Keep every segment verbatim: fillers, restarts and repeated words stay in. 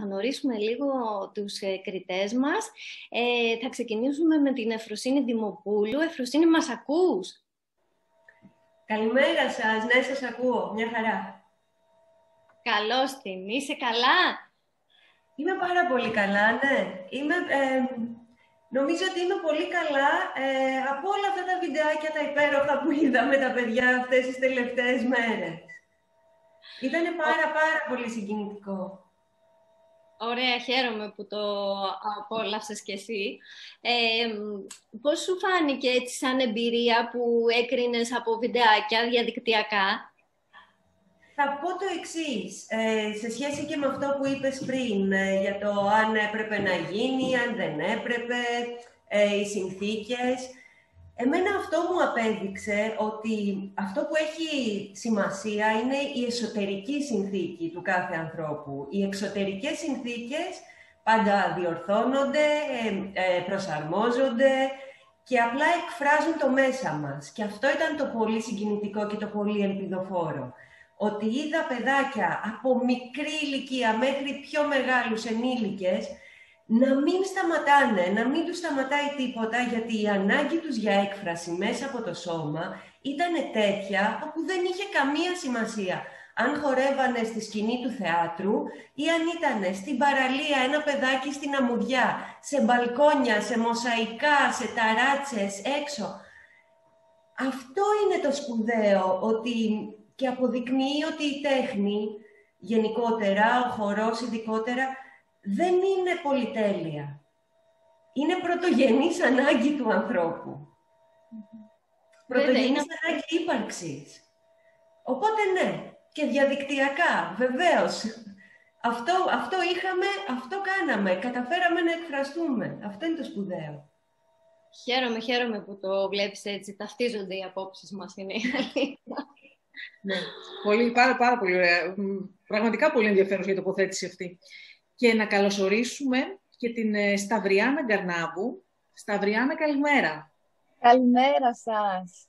γνωρίσουμε λίγο τους ε, κριτές μας. Ε, θα ξεκινήσουμε με την Εφροσini Dimopoulou. Εφροσini, μας ακούς? Καλημέρα σας. Ναι, σας ακούω. Μια χαρά. Καλώς την. Είσαι καλά? Είμαι πάρα πολύ καλά, ναι. Είμαι, ε, νομίζω ότι είμαι πολύ καλά ε, από όλα αυτά τα βιντεάκια τα υπέροχα που είδα με τα παιδιά αυτές τις τελευταίες μέρες. Ήτανε πάρα πάρα πολύ συγκινητικό. Ωραία, χαίρομαι που το απόλαυσες κι εσύ. Ε, πώς σου φάνηκε έτσι σαν εμπειρία που έκρινες από βιντεάκια διαδικτυακά? Θα πω το εξής, ε, σε σχέση και με αυτό που είπες πριν, ε, για το αν έπρεπε να γίνει, αν δεν έπρεπε, ε, οι συνθήκες. Εμένα αυτό μου απέδειξε ότι αυτό που έχει σημασία είναι η εσωτερική συνθήκη του κάθε ανθρώπου. Οι εξωτερικές συνθήκες πάντα διορθώνονται, ε, ε, προσαρμόζονται και απλά εκφράζουν το μέσα μας. Και αυτό ήταν το πολύ συγκινητικό και το πολύ ελπιδοφόρο. Ότι είδα παιδάκια από μικρή ηλικία μέχρι πιο μεγάλους ενήλικες να μην σταματάνε, να μην τους σταματάει τίποτα, γιατί η ανάγκη τους για έκφραση μέσα από το σώμα ήταν τέτοια όπου δεν είχε καμία σημασία αν χορεύανε στη σκηνή του θεάτρου ή αν ήταν στην παραλία ένα παιδάκι στην αμμουδιά, σε μπαλκόνια, σε μοσαϊκά, σε ταράτσες, έξω. Αυτό είναι το σπουδαίο, ότι και αποδεικνύει ότι η τέχνη γενικότερα, ο χορός ειδικότερα, δεν είναι πολυτέλεια. Είναι πρωτογενής ανάγκη του ανθρώπου. Mm-hmm. Πρωτογενής είναι... ανάγκη ύπαρξης. Οπότε ναι, και διαδικτυακά, βεβαίως. Αυτό, αυτό είχαμε, αυτό κάναμε. Καταφέραμε να εκφραστούμε. Αυτό είναι το σπουδαίο. Χαίρομαι, χαίρομαι που το βλέπεις έτσι. Ταυτίζονται οι απόψεις μας, είναι η αλήθεια. Ναι, πολύ, πάρα, πάρα πολύ ωραία. Πραγματικά πολύ ενδιαφέρον για η τοποθέτηση αυτή. Και να καλωσορίσουμε και την Σταβριάνα Garnavou. Σταβριάνα, καλημέρα. Καλημέρα σας.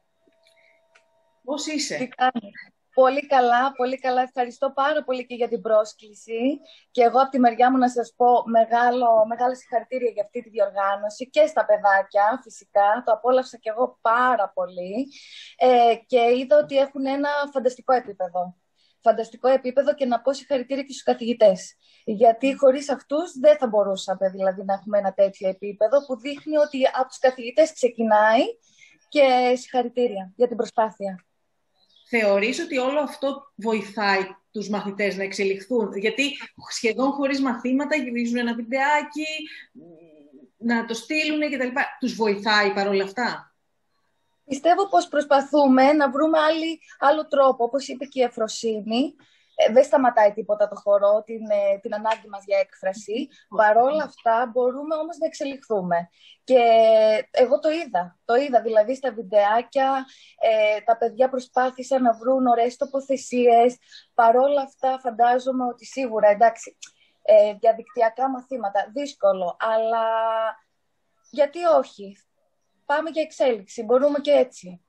Πώς είσαι? Τι κάνεις? Πολύ καλά, πολύ καλά. Ευχαριστώ πάρα πολύ και για την πρόσκληση. Και εγώ από τη μεριά μου να σας πω μεγάλο, μεγάλα συγχαρητήρια για αυτή τη διοργάνωση και στα παιδάκια φυσικά. Το απόλαυσα και εγώ πάρα πολύ. Ε, και είδα ότι έχουν ένα φανταστικό επίπεδο. Φανταστικό επίπεδο και να πω συγχαρητήρια και στους καθηγητές. Γιατί χωρίς αυτούς δεν θα μπορούσαμε δηλαδή, να έχουμε ένα τέτοιο επίπεδο που δείχνει ότι από τους καθηγητές ξεκινάει και συγχαρητήρια για την προσπάθεια. Θεωρείς ότι όλο αυτό βοηθάει τους μαθητές να εξελιχθούν? Γιατί σχεδόν χωρίς μαθήματα γυρίζουν ένα βιντεάκι, να το στείλουν κτλ. Τους βοηθάει παρόλα αυτά? Πιστεύω πως προσπαθούμε να βρούμε άλλη, άλλο τρόπο. Όπως είπε και η Εφροσini, ε, δεν σταματάει τίποτα το χορό, την, ε, την ανάγκη μας για έκφραση. Παρόλα αυτά μπορούμε όμως να εξελιχθούμε. Και εγώ το είδα. Το είδα δηλαδή στα βιντεάκια. Ε, τα παιδιά προσπάθησαν να βρουν ωραίες τοποθεσίες. Παρόλα αυτά φαντάζομαι ότι σίγουρα, εντάξει, ε, διαδικτυακά μαθήματα, δύσκολο. Αλλά γιατί όχι? Πάμε για εξέλιξη. Μπορούμε και έτσι.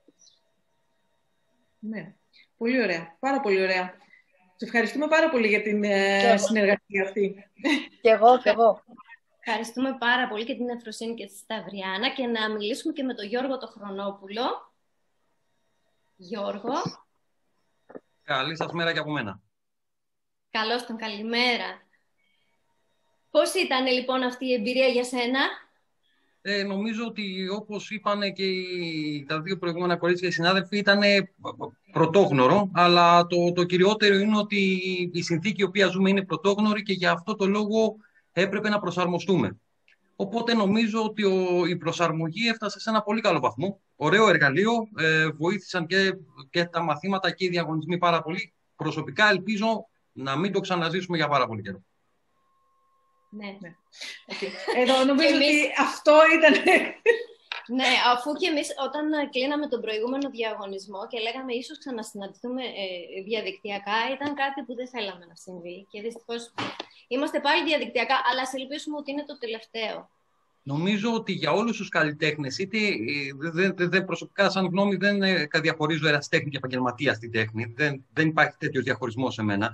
Ναι. Πολύ ωραία. Πάρα πολύ ωραία. Σε ευχαριστούμε πάρα πολύ για την ε, συνεργασία αυτή. Και εγώ, και εγώ. Ευχαριστούμε πάρα πολύ και την Εφροσini και τη Stavriana και να μιλήσουμε και με τον Γιώργο το Chronopoulos. Γιώργο. Καλή σας μέρα και από μένα. Καλώς τον, καλημέρα. Πώς ήταν λοιπόν αυτή η εμπειρία για σένα? Ε, νομίζω ότι όπως είπαν και οι, τα δύο προηγούμενα κορίτσια οι συνάδελφοι, ήταν πρωτόγνωρο, αλλά το, το κυριότερο είναι ότι η συνθήκη η οποία ζούμε είναι πρωτόγνωρη και για αυτό το λόγο έπρεπε να προσαρμοστούμε. Οπότε νομίζω ότι ο, η προσαρμογή έφτασε σε ένα πολύ καλό βαθμό. Ωραίο εργαλείο, ε, βοήθησαν και, και τα μαθήματα και οι διαγωνισμοί πάρα πολύ. Προσωπικά ελπίζω να μην το ξαναζήσουμε για πάρα πολύ καιρό. Ναι. ναι. Okay. Εδώ νομίζω ότι εμείς... αυτό ήταν... Ναι, αφού και εμείς όταν κλείναμε τον προηγούμενο διαγωνισμό και λέγαμε ίσως ξανασυναντηθούμε ε, διαδικτυακά, ήταν κάτι που δεν θέλαμε να συμβεί. Και δυστυχώς είμαστε πάλι διαδικτυακά, αλλά ας ελπίσουμε ότι είναι το τελευταίο. Νομίζω ότι για όλους τους καλλιτέχνες, είτε δεν δε, δε, προσωπικά σαν γνώμη δεν διαχωρίζω ερασιτέχνη και επαγγελματία στη τέχνη, δεν, δεν υπάρχει τέτοιος διαχωρισμός σε μένα.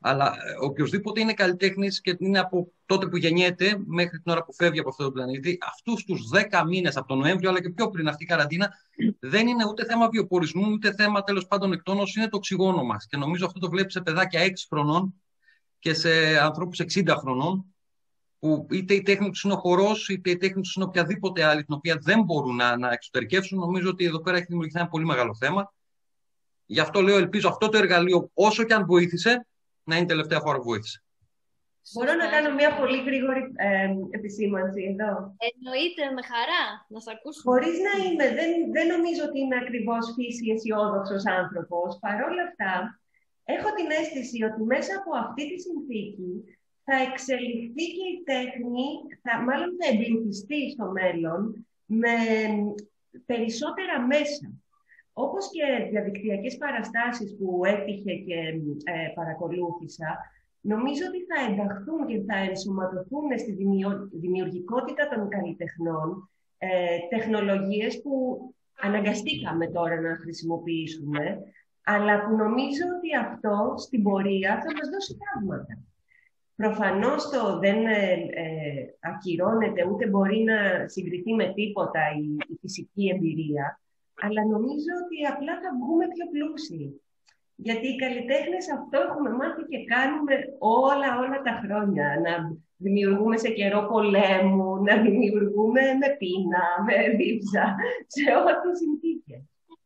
Αλλά οποιοδήποτε είναι καλλιτέχνης και είναι από τότε που γεννιέται μέχρι την ώρα που φεύγει από αυτόν τον πλανήτη, αυτούς τους δέκα μήνες από τον Νοέμβριο, αλλά και πιο πριν αυτή η καραντίνα, δεν είναι ούτε θέμα βιοπορισμού, ούτε θέμα τέλος πάντων εκτόνωσης, είναι το οξυγόνο μας. Και νομίζω αυτό το βλέπει σε παιδάκια έξι χρονών και σε ανθρώπους εξήντα χρονών, που είτε η τέχνη τους είναι ο χορός, είτε η τέχνη τους είναι οποιαδήποτε άλλη, την οποία δεν μπορούν να, να εξωτερικεύσουν. Νομίζω ότι εδώ πέρα έχει δημιουργηθεί ένα πολύ μεγάλο θέμα. Γι' αυτό λέω, ελπίζω αυτό το εργαλείο, όσο και αν βοήθησε, να είναι η τελευταία φορά που βοήθησε. Μπορώ να κάνω μια πολύ γρήγορη ε, επισήμανση εδώ. Εννοείται, με χαρά, να σας ακούσουμε. Χωρίς να είμαι, δεν, δεν νομίζω ότι είμαι ακριβώς φύση αισιόδοξος άνθρωπος. Παρ' όλα αυτά, έχω την αίσθηση ότι μέσα από αυτή τη συνθήκη θα εξελιχθεί και η τέχνη, θα, μάλλον θα εμπλουτιστεί στο μέλλον με περισσότερα μέσα. Όπως και διαδικτυακές παραστάσεις που έτυχε και ε, παρακολούθησα, νομίζω ότι θα ενταχθούν και θα ενσωματωθούν στη δημιουργικότητα των καλλιτεχνών ε, τεχνολογίες που αναγκαστήκαμε τώρα να χρησιμοποιήσουμε, αλλά που νομίζω ότι αυτό στην πορεία θα μας δώσει θαύματα. Προφανώς το δεν ε, ε, ακυρώνεται, ούτε μπορεί να συγκριθεί με τίποτα η, η φυσική εμπειρία, αλλά νομίζω ότι απλά θα βγούμε πιο πλούσιοι. Γιατί οι καλλιτέχνες αυτό έχουμε μάθει και κάνουμε όλα, όλα τα χρόνια. Να δημιουργούμε σε καιρό πολέμου, να δημιουργούμε με πείνα, με δίψα, σε όλες τις συνθήκες.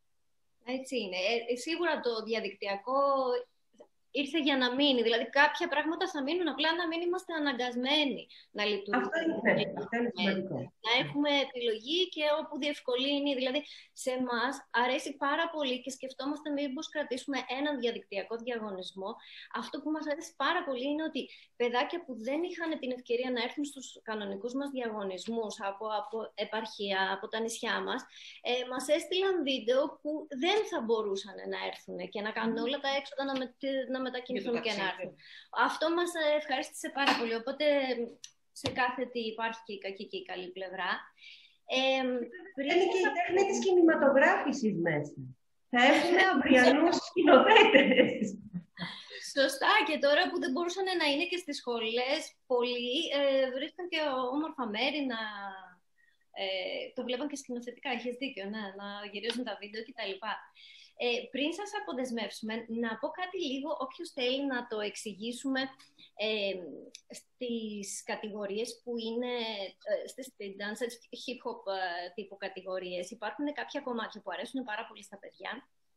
Έτσι είναι. Ε, σίγουρα το διαδικτυακό ήρθε για να μείνει. Δηλαδή κάποια πράγματα θα μείνουν, απλά να μην είμαστε αναγκασμένοι να λειτουργούμε. Αυτό είναι, αυτό είναι σημαντικό. Να έχουμε επιλογή και όπου διευκολύνει. Δηλαδή σε εμάς αρέσει πάρα πολύ και σκεφτόμαστε μήπως κρατήσουμε έναν διαδικτυακό διαγωνισμό. Αυτό που μας αρέσει πάρα πολύ είναι ότι παιδάκια που δεν είχαν την ευκαιρία να έρθουν στους κανονικούς μας διαγωνισμούς από, από επαρχία, από τα νησιά μας, ε, μας έστειλαν βίντεο που δεν θα μπορούσαν να έρθουν και να κάνουν όλα τα έξοδα να, με, να μετακινηθούν και να έρθουν. Αυτό μας ευχαρίστησε πάρα πολύ. Οπότε σε κάθε τι υπάρχει και η κακή και η καλή πλευρά. Ε, πριν... Είναι και η τέχνη της κινηματογράφησης μέσα. Θα έχουμε αυριανούς σκηνοθέτες. Σωστά, και τώρα που δεν μπορούσαν να είναι και στις σχολές, πολλοί ε, βρίσκαν και όμορφα μέρη να... Ε, το βλέπαν και σκηνοθετικά, έχεις δίκιο, ναι, να γυρίζουν τα βίντεο κτλ. Ε, πριν σας αποδεσμεύσουμε, να πω κάτι λίγο, όποιος θέλει να το εξηγήσουμε ε, στις κατηγορίες που είναι, ε, στις street dance, hip-hop ε, τύπου κατηγορίες. Υπάρχουν κάποια κομμάτια που αρέσουν πάρα πολύ στα παιδιά,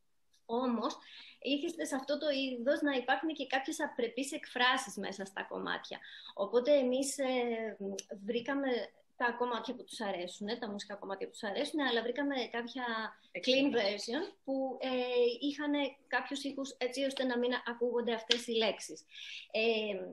όμως ήρθε σε αυτό το είδος να υπάρχουν και κάποιες απρεπείς εκφράσεις μέσα στα κομμάτια. Οπότε εμείς ε, βρήκαμε τα κομμάτια που τους αρέσουν, τα μουσικά κομμάτια που τους αρέσουν, αλλά βρήκαμε κάποια clean version που ε, είχαν κάποιους ήχους έτσι ώστε να μην ακούγονται αυτές οι λέξεις. Ε,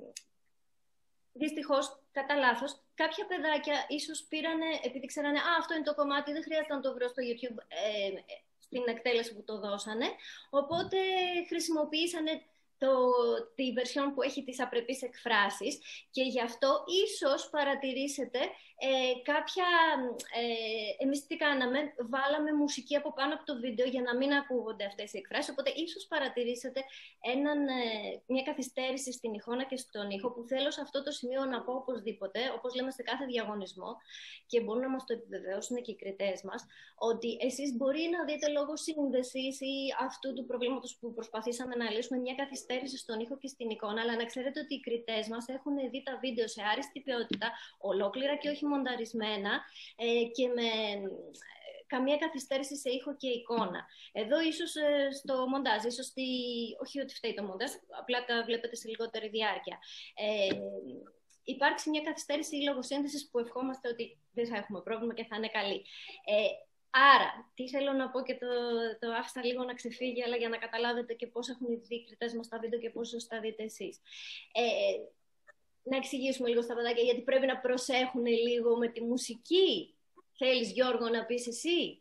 δυστυχώς, κατά λάθος, κάποια παιδάκια ίσως πήρανε, επειδή ξέρανε «Α, αυτό είναι το κομμάτι, δεν χρειάζεται να το βρω στο YouTube», ε, στην εκτέλεση που το δώσανε, οπότε χρησιμοποίησανε Το, τη version που έχει τις απρεπείς εκφράσεις και γι' αυτό ίσως παρατηρήσετε ε, κάποια... Ε, εμείς τι κάναμε, βάλαμε μουσική από πάνω από το βίντεο για να μην ακούγονται αυτές οι εκφράσεις, οπότε ίσως παρατηρήσετε έναν, ε, μια καθυστέρηση στην εικόνα και στον ήχο που θέλω σε αυτό το σημείο να πω οπωσδήποτε, όπως λέμε σε κάθε διαγωνισμό και μπορούν να μας το επιβεβαιώσουν και οι κριτές μας, ότι εσείς μπορεί να δείτε λόγω σύνδεσης ή αυτού του προβλήματος που προσπαθήσαμε να λύσουμε μια καθυστέρηση στον ήχο και στην εικόνα, αλλά να ξέρετε ότι οι κριτές μας έχουν δει τα βίντεο σε άριστη ποιότητα, ολόκληρα και όχι μονταρισμένα ε, και με καμία καθυστέρηση σε ήχο και εικόνα. Εδώ ίσως ε, στο μοντάζ, ίσως στη... όχι ότι φταίει το μοντάζ, απλά τα βλέπετε σε λιγότερη διάρκεια. Ε, υπάρξει μια καθυστέρηση ή λογοσύνθεσης που ευχόμαστε ότι δεν θα έχουμε πρόβλημα και θα είναι καλή. Ε, Άρα, τι θέλω να πω και το, το άφησα λίγο να ξεφύγει, αλλά για να καταλάβετε και πώς έχουν δει οι κριτές μας τα βίντεο και πώς θα δείτε εσείς. Ε, να εξηγήσουμε λίγο στα παιδάκια, γιατί πρέπει να προσέχουν λίγο με τη μουσική. Θέλεις, Γιώργο, να πεις εσύ?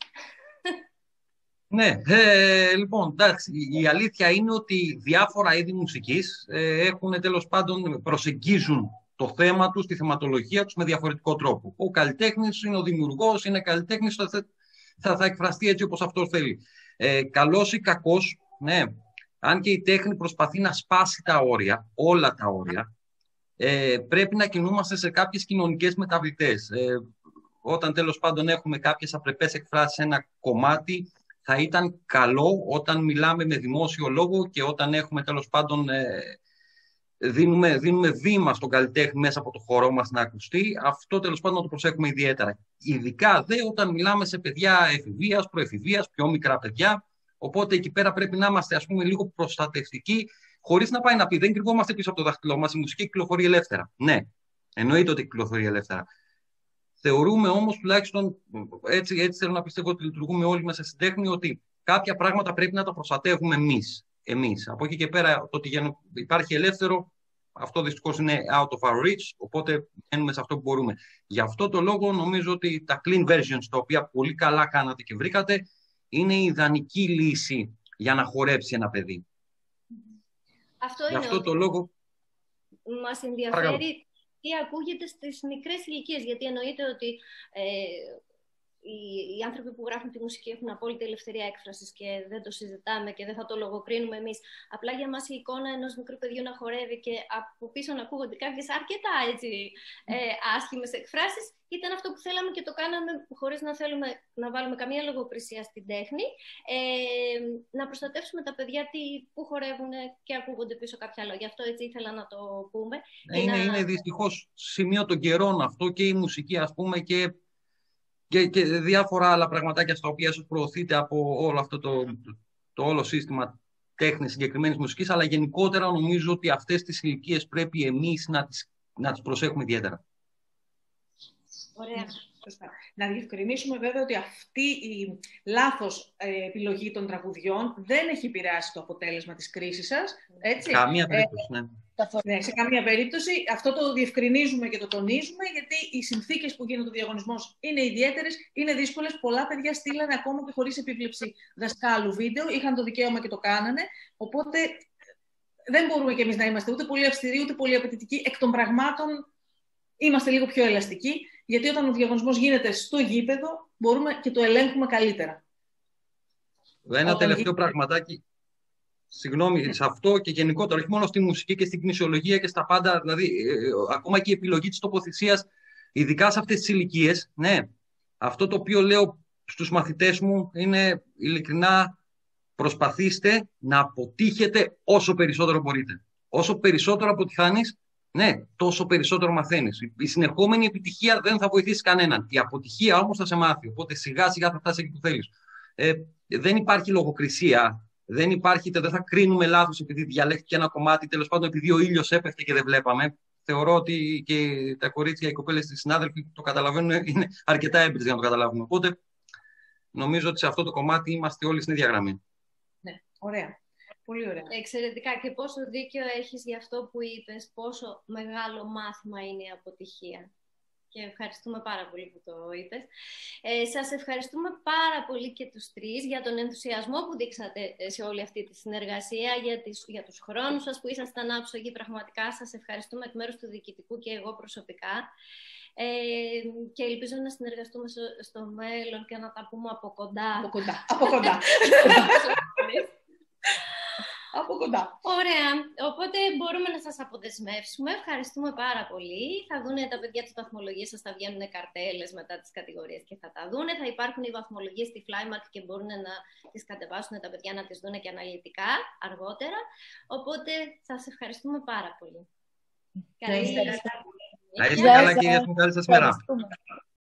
Ναι, ε, λοιπόν, εντάξει, η αλήθεια είναι ότι διάφορα είδη μουσικής ε, έχουν τέλος πάντων, προσεγγίζουν το θέμα τους, τη θεματολογία τους με διαφορετικό τρόπο. Ο καλλιτέχνης είναι ο δημιουργός, είναι καλλιτέχνης, θα, θα, θα εκφραστεί έτσι όπως αυτός θέλει. Ε, καλός ή κακός, ναι, αν και η τέχνη προσπαθεί να σπάσει τα όρια, όλα τα όρια, ε, πρέπει να κινούμαστε σε κάποιες κοινωνικές μεταβλητές. Ε, όταν τέλος πάντων έχουμε κάποιες απρεπές εκφράσεις σε ένα κομμάτι, θα ήταν καλό όταν μιλάμε με δημόσιο λόγο και όταν έχουμε τέλος πάντων ε, δίνουμε, δίνουμε βήμα στον καλλιτέχνη μέσα από το χώρο μας να ακουστεί. Αυτό τέλος πάντων να το προσέχουμε ιδιαίτερα. Ειδικά δε όταν μιλάμε σε παιδιά εφηβείας, προεφηβείας, πιο μικρά παιδιά. Οπότε εκεί πέρα πρέπει να είμαστε, ας πούμε, λίγο προστατευτικοί, χωρίς να πάει να πει δεν κρυβόμαστε πίσω από το δάχτυλό μας, η μουσική κυκλοφορεί ελεύθερα. Ναι, εννοείται ότι κυκλοφορεί ελεύθερα. Θεωρούμε όμως, τουλάχιστον έτσι, έτσι θέλω να πιστεύω ότι λειτουργούμε όλοι μέσα στην τέχνη, ότι κάποια πράγματα πρέπει να τα προστατεύουμε εμείς. εμείς. Από εκεί και πέρα, το ότι υπάρχει ελεύθερο, αυτό δυστυχώς είναι out of our reach, οπότε μένουμε σε αυτό που μπορούμε. Γι' αυτό το λόγο νομίζω ότι τα clean versions, τα οποία πολύ καλά κάνατε και βρήκατε, είναι η ιδανική λύση για να χορέψει ένα παιδί. Αυτό Γι' είναι αυτό ότι το λόγο μας ενδιαφέρει τι ακούγεται στις μικρές ηλικίες, γιατί εννοείται ότι ε, οι, οι άνθρωποι που γράφουν τη μουσική έχουν απόλυτη ελευθερία έκφρασης και δεν το συζητάμε και δεν θα το λογοκρίνουμε εμείς. Απλά για μας η εικόνα ενός μικρού παιδιού να χορεύει και από πίσω να ακούγονται κάποιες αρκετά έτσι, ε, άσχημες εκφράσεις, ήταν αυτό που θέλαμε και το κάναμε χωρίς να θέλουμε να βάλουμε καμία λογοκρισία στην τέχνη. Ε, να προστατεύσουμε τα παιδιά τι, που χορεύουν και ακούγονται πίσω κάποια λόγια. Αυτό έτσι ήθελα να το πούμε. Είναι, να... είναι δυστυχώς σημείο των καιρών αυτό και η μουσική, ας πούμε, και Και, και διάφορα άλλα πραγματάκια στα οποία ίσως προωθείται από όλο αυτό το, το, το όλο σύστημα τέχνης συγκεκριμένης μουσικής, αλλά γενικότερα νομίζω ότι αυτές τις ηλικίες πρέπει εμείς να τις, να τις προσέχουμε ιδιαίτερα. Ωραία. Να διευκρινίσουμε βέβαια ότι αυτή η λάθος ε, επιλογή των τραγουδιών δεν έχει επηρεάσει το αποτέλεσμα της κρίσης σας. Έτσι. Καμία περίπτωση, ναι. Ναι, σε καμία περίπτωση. Αυτό το διευκρινίζουμε και το τονίζουμε, γιατί οι συνθήκες που γίνεται ο διαγωνισμός είναι ιδιαίτερες, είναι δύσκολες. Πολλά παιδιά στείλανε ακόμα και χωρίς επίβλεψη δασκάλου βίντεο, είχαν το δικαίωμα και το κάνανε. Οπότε δεν μπορούμε κι εμείς να είμαστε ούτε πολύ αυστηροί, ούτε πολύ απαιτητικοί. Εκ των πραγμάτων είμαστε λίγο πιο ελαστικοί, γιατί όταν ο διαγωνισμός γίνεται στο γήπεδο, μπορούμε και το ελέγχουμε καλύτερα. Ένα όταν τελευταίο γίνεται... πραγματάκι. Συγγνώμη, σε αυτό και γενικότερα, όχι μόνο στη μουσική και στην κνησιολογία και στα πάντα, δηλαδή ε, ακόμα και η επιλογή της τοποθεσίας, ειδικά σε αυτές τις ηλικίες, ναι, αυτό το οποίο λέω στους μαθητές μου είναι ειλικρινά προσπαθήστε να αποτύχετε όσο περισσότερο μπορείτε. Όσο περισσότερο αποτυχάνεις, ναι, τόσο περισσότερο μαθαίνεις. Η συνεχόμενη επιτυχία δεν θα βοηθήσει κανέναν. Η αποτυχία όμως θα σε μάθει, οπότε σιγά σιγά θα φτάσει εκεί που θέλεις. Ε, δεν υπάρχει λογοκρισία. Δεν υπάρχει, δεν θα κρίνουμε λάθος επειδή διαλέχθηκε ένα κομμάτι, τέλος πάντων επειδή ο ήλιος έπεφτε και δεν βλέπαμε. Θεωρώ ότι και τα κορίτσια, οι κοπέλες, οι συνάδελφοι το καταλαβαίνουν, είναι αρκετά έμπειρες για να το καταλάβουν. Οπότε νομίζω ότι σε αυτό το κομμάτι είμαστε όλοι στην ίδια γραμμή. Ναι, ωραία. Πολύ ωραία. Εξαιρετικά. Και πόσο δίκαιο έχεις για αυτό που είπες, πόσο μεγάλο μάθημα είναι η αποτυχία. Και ευχαριστούμε πάρα πολύ που το είπες. Ε, σας ευχαριστούμε πάρα πολύ και τους τρεις για τον ενθουσιασμό που δείξατε σε όλη αυτή τη συνεργασία, για, τις, για τους χρόνους σας που ήσασταν άψογοι. Πραγματικά σας ευχαριστούμε εκ μέρους του διοικητικού και εγώ προσωπικά. Ε, και ελπίζω να συνεργαστούμε στο, στο μέλλον και να τα πούμε από κοντά. Από κοντά. Από κοντά. Από κοντά. Ωραία. Οπότε μπορούμε να σας αποδεσμεύσουμε. Ευχαριστούμε πάρα πολύ. Θα δούνε τα παιδιά τις βαθμολογίες σας, θα βγαίνουν καρτέλες μετά τις κατηγορίες και θα τα δούνε. Θα υπάρχουν οι βαθμολογίες στη FlyMark και μπορούν να τις κατεβάσουν τα παιδιά να τις δούνε και αναλυτικά αργότερα. Οπότε σας ευχαριστούμε πάρα πολύ. Να είστε καλά, κυρίες μου. Καλή σας μέρα.